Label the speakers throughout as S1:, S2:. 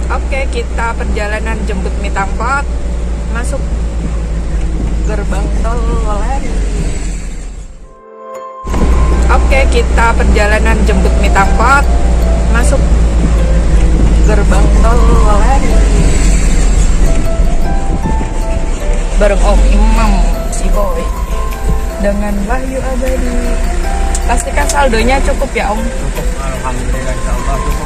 S1: Oke, kita perjalanan jemput mie Tampak, masuk gerbang tol Lari. Oke, kita perjalanan jemput mie Tampak, masuk gerbang tol Lari. Bareng Om Imam si boy dengan Wahyu Abadi. Pastikan saldonya cukup ya Om?
S2: Cukup, alhamdulillah, insyaallah cukup.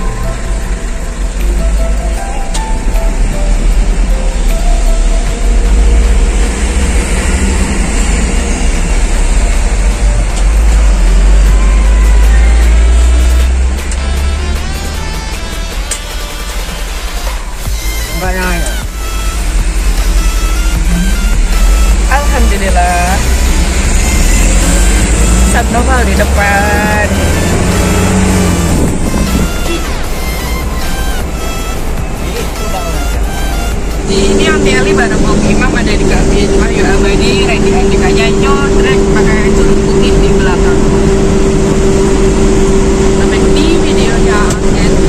S1: Alhamdulillah. Subnoval di depan. Ini Om Tiali bareng Om Imam ada di kabin. Wahyu Abadi, Randy Andikanya nyodrek pakai curug putih di belakang. Sampai di videonya Om.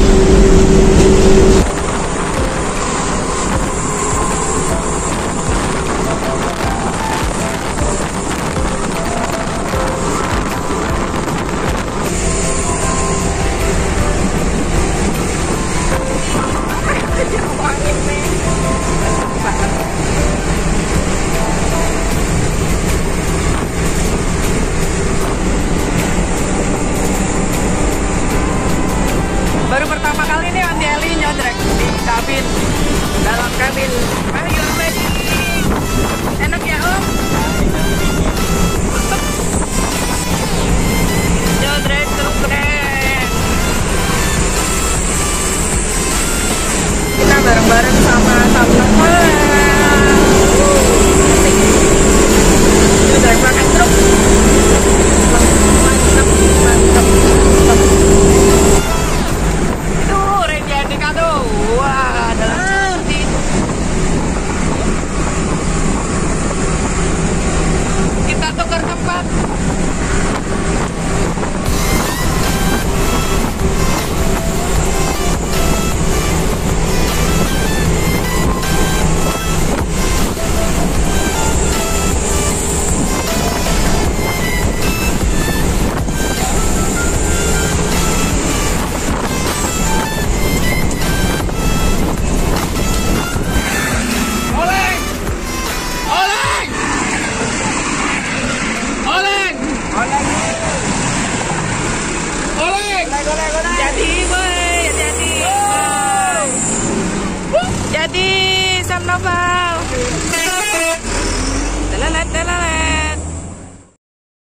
S1: Baru pertama kali nih Om Tiali nyodrek di kabin, dalam kabin. Wahyu Abadi, enak ya Om? Nyodrek terus keren. Kita bareng-bareng sama Subnoval. Nyodrek pakai truk. Mantap, mantap, mantap. Wah, dalam seperti itu. Kita tukar tempat. Jadi boy, jadi boy. Jadi Subnoval. Telalat, telalat.